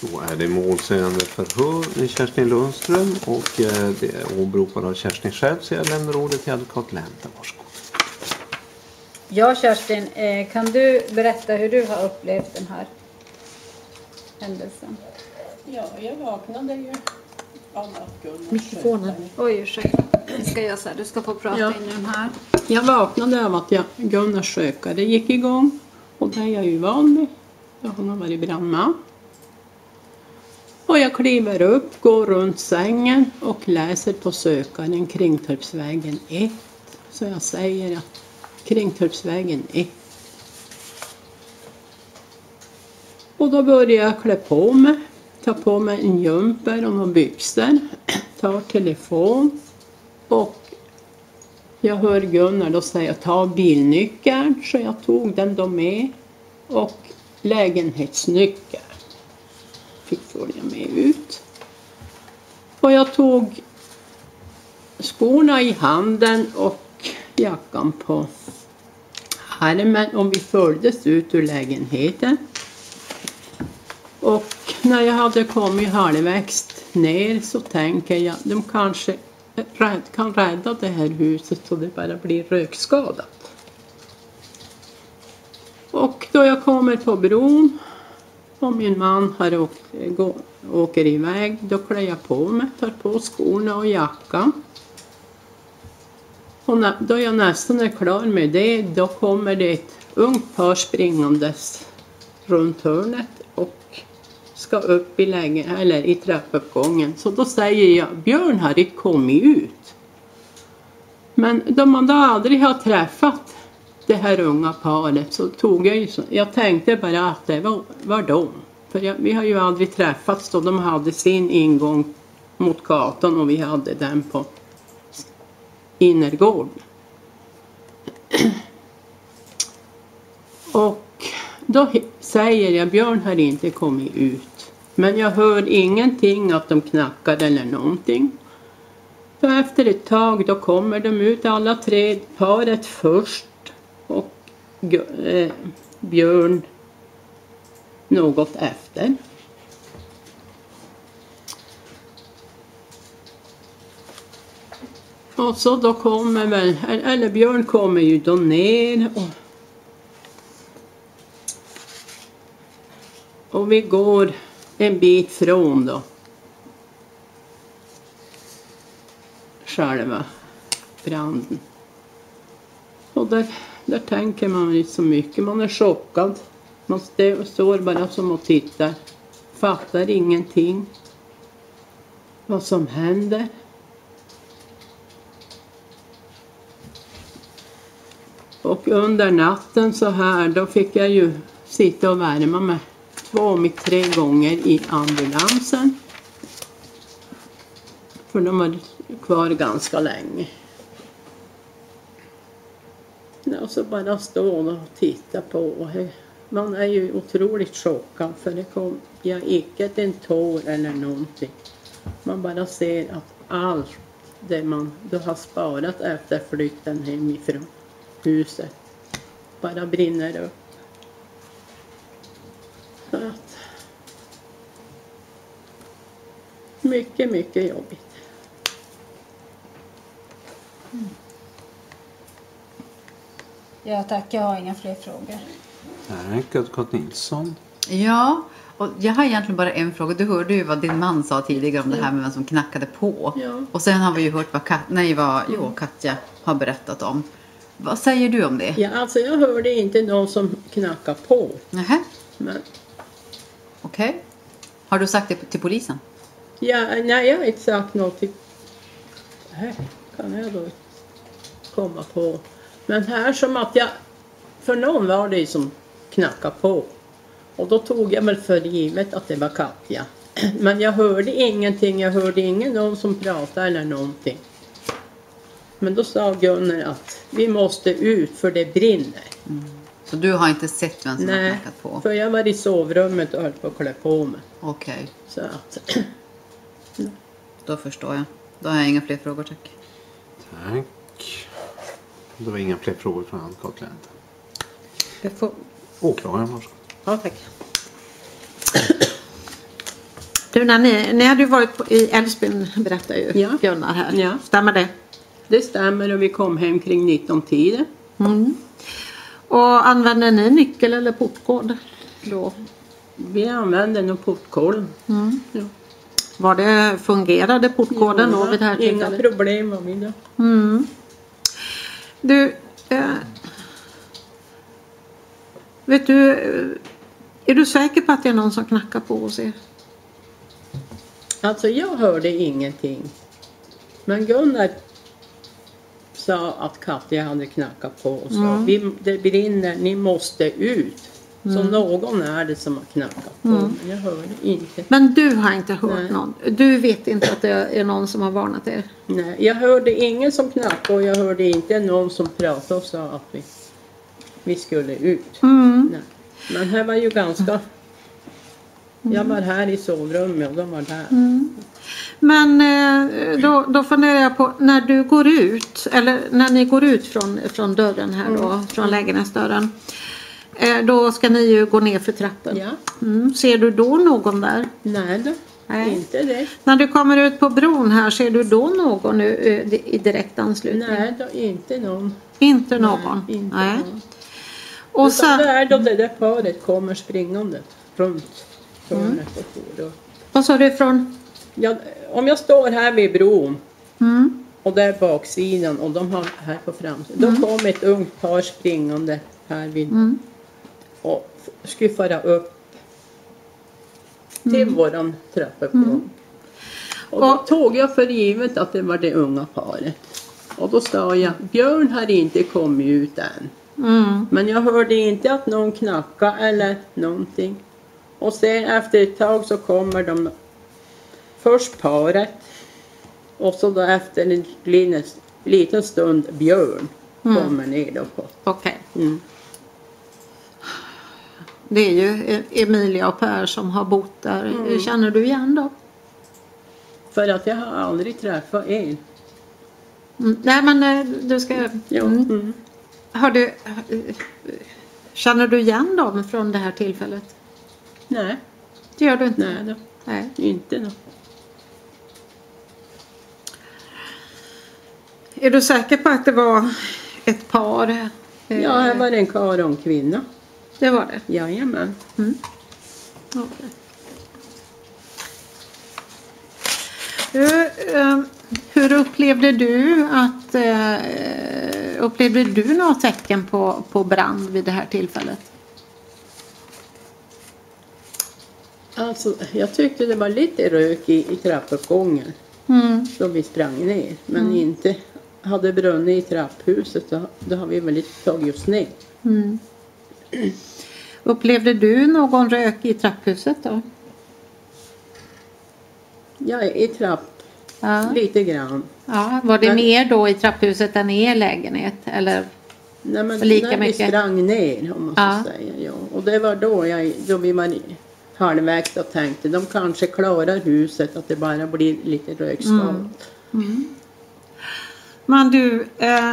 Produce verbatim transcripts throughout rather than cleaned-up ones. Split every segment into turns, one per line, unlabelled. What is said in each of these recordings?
Då är det målsägande förhör med Kerstin Lundström och det är åberopad av Kerstin själv, så jag lämnar ordet till advokat Länta. Varsågod.
Ja, Kerstin, kan du berätta hur du har upplevt den här händelsen?
Ja, jag vaknade ju av att Gunnar
Mikrofonen. Oj, ursäkta. Jag ska göra så här. Du ska få prata
ja.
in den här.
Jag vaknade av att jag, Gunnars sökare gick igång. Och det är jag ju van med. Hon har varit brandman. Och jag kliver upp, går runt sängen och läser på sökaren Kringtorpsvägen ett. Så jag säger att Kringtorpsvägen ett. Och då börjar jag klä på mig. Ta på mig en jumper och några byxor. Tar telefon. Och jag hör Gunnar då säga ta bilnyckeln. Så jag tog den då med. Och lägenhetsnyckeln. Fick följa med ut. Och jag tog skorna i handen och jackan på armen. Och vi följdes ut ur lägenheten. Och när jag hade kommit halvvägs ner så tänker jag de kanske kan rädda det här huset så det bara blir rökskadat. Och då jag kommer på bron och min man har åkt, gå, åker iväg, då klär jag på mig, tar på skorna och jackan. Och när, då jag nästan är klar med det, då kommer det ett ungt par springandes runt hörnet och ska upp i lägen, eller i trappuppgången. Så då säger jag, Björn har inte kommit ut. Men då man då aldrig har träffat det här unga paret så tog jag ju så, jag tänkte bara att det var, var de. För jag, vi har ju aldrig träffats då de hade sin ingång mot gatan och vi hade den på innergården. Och då säger jag, Björn har inte kommit ut. Men jag hör ingenting att de knackar eller någonting. Så efter ett tag då kommer de ut alla tre, paret först. Och eh, Björn något efter. Och så då kommer väl, eller Björn kommer ju då ner och Och vi går en bit från då. Själva branden. Och där, där tänker man inte så mycket. Man är chockad. Man står bara som och tittar. Fattar ingenting. Vad som händer. Och under natten så här, då fick jag ju sitta och värma mig. Två med tre gånger i ambulansen. För de var kvar ganska länge. Och så bara stå och titta på. Man är ju otroligt chockad. För det kom jag icke en tår eller någonting. Man bara ser att allt det man då har sparat efter flytten hemifrån huset bara brinner upp. Så att mycket, mycket jobbigt.
Mm. Ja, tack. Jag har inga fler frågor.
Tack, advokat Nilsson.
Ja, och jag har egentligen bara en fråga. Du hörde ju vad din man sa tidigare om det här med vem som knackade på.
Ja.
Och sen har vi ju hört vad, Kat- nej, vad jo, Katja har berättat om. Vad säger du om det?
Ja, alltså jag hörde inte någon som knackade på.
Nähä.
Men
Okej. Okay. Har du sagt det till polisen?
ja, nej, jag har inte sagt något. Här kan jag då komma på. Men här som att jag, för någon var det som knackade på. Och då tog jag väl för givet att det var Katja. Men jag hörde ingenting, jag hörde ingen någon som pratade eller någonting. Men då sa Gunnar att vi måste ut för det brinner.
Mm. Så du har inte sett vem som
Nej,
har knackat på?
För jag var i sovrummet och höll på att klä på mig.
Okej. Okay.
Så att...
Då förstår jag. Då har jag inga fler frågor, tack.
Tack. Det var inga fler frågor från advokat Länta.
Jag får...
Åklagaren, varsågod.
Ja, tack.
Du, när ni, ni hade ju varit på, i Älvsbyn, berättar ju
Ja.
Gunnar här.
Ja.
Stämmer det?
Det stämmer och vi kom hem kring nitton-tiden.
Mm. Och använde ni nyckel eller portkod då?
Vi använde nog portkollen.
Mm.
Ja.
Var det, fungerade portkoden då vid det här
Inga
tillfället?
problem var vi då.
Mm. Du, eh, vet du, eh, är du säker på att det är någon som knackar på hos er?
Alltså jag hörde ingenting. Men Gunnar sa att Katja hade knackat på och sa
Mm.
vi, det brinner, ni måste ut. Så
Mm.
någon är det som har knackat på.
Mm.
Men jag hörde inte.
Men du har inte hört
Nej.
någon? Du vet inte att det är någon som har varnat er?
Nej, jag hörde ingen som knackade och jag hörde inte någon som pratade och sa att vi, vi skulle ut.
Mm.
Nej. Men här var ju ganska... Jag var här i sovrummet och de var där.
Mm. Men eh, då, då funderar jag på, när du går ut, eller när ni går ut från, från dörren här då,
Mm.
från lägenhetsdörren. Eh, då ska ni ju gå ner för trappen.
Ja.
Mm. Ser du då någon där?
Nej då,
Nej.
inte det.
När du kommer ut på bron här, ser du då någon nu, eh, i direkt anslutning?
Nej då, inte någon.
Inte någon?
Nej, inte
Nej.
någon.
Och
Utan det
sen,
är då det där paret kommer springande runt hörnet och får då.
vad sa du från?
Ja, om jag står här vid bron
Mm.
och där baksidan och de har här på framsidan. Då kom ett ungt par springande här vid
Mm.
och skulle föra upp till våran trappuppgång.
Mm.
Och då
Och-
tog jag för givet att det var det unga paret. Och då sa jag, Björn har inte kommit ut än.
Mm.
Men jag hörde inte att någon knackade eller någonting. Och sen efter ett tag så kommer de först paret. Och så då efter en liten, liten stund Björn
Mm.
kommer ner då på.
Okej.
Mm.
Det är ju Emilia och Per som har bott där.
Mm.
Känner du igen dem?
För att jag har aldrig träffat en.
Mm. Nej men eh, du ska...
Ja.
Mm.
Mm.
Har du... eh, Känner du igen dem från det här tillfället?
Nej,
Det gör du inte?
nej då.
Nej.
Inte då.
Är du säker på att det var ett par? eh,
Ja, här var det en karl och en kvinna.
Det var det?
Jajamän.
Mm. Okej. Hur, eh, hur upplevde du att eh, upplevde du några tecken på, på brand vid det här tillfället?
Alltså, jag tyckte det var lite rök i, i trappuppgången.
Mm.
Då vi sprang ner. Men inte hade brunnit i trapphuset. Då, då har vi väl lite tagit oss ner.
Mm. Upplevde du någon rök i trapphuset då?
Ja, i trapp.
Ja.
Lite grann.
Ja, var det
Men-
mer då i trapphuset än i er lägenhet? Eller?
Nej, men
Lika
när
mycket.
vi sprang ner om man
Ja.
ska säga. Ja. Och det var då, jag, då vi var halvvägs och tänkte de kanske klarar huset. Att det bara blir lite rökskador.
Mm. Men du, eh,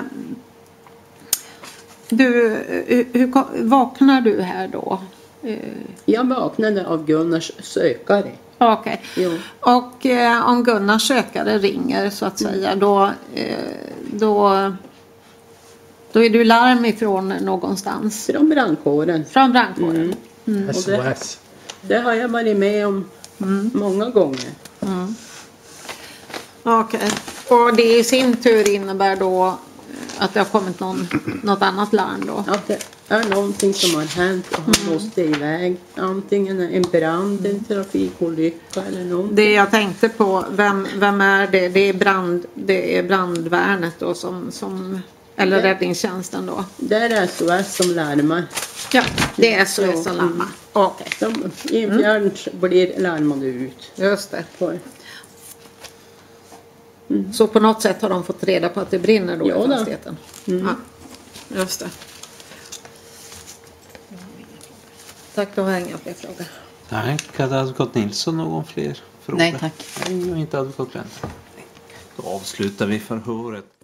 du eh, hur ko- vaknar du här då? Eh,
Jag vaknade av Gunnars sökare.
Okej.
Jo.
Och eh, om Gunnar sökare ringer så att säga då, eh, då, då är du larm ifrån någonstans.
Från brandkåren.
Från brandkåren.
Mm.
S O S.
Det har jag varit med om
Mm.
många gånger.
Mm. Okej. Och det i sin tur innebär då att det har kommit någon, något annat larm då?
Att det är någonting som har hänt och han måste iväg. Antingen en brand, en trafikolycka eller någonting.
Det jag tänkte på, vem, vem är det? Det är, brand, det är brandvärnet då som, som eller
Det-
räddningstjänsten då?
Det är S O S som larmar.
Ja, det är S O S som larmar. Okej,
De, I en fjärn blir larmade ut.
just det.
På,
Så på något sätt har de fått reda på att det brinner då
Ja,
i
då.
fastigheten?
Mm.
Ja, just det. Tack, då har jag inga fler frågor.
Tack. Hade advokat Nilsson någon fler frågor?
Nej, tack.
Nej, och inte advokat Glenn. Då avslutar vi förhöret.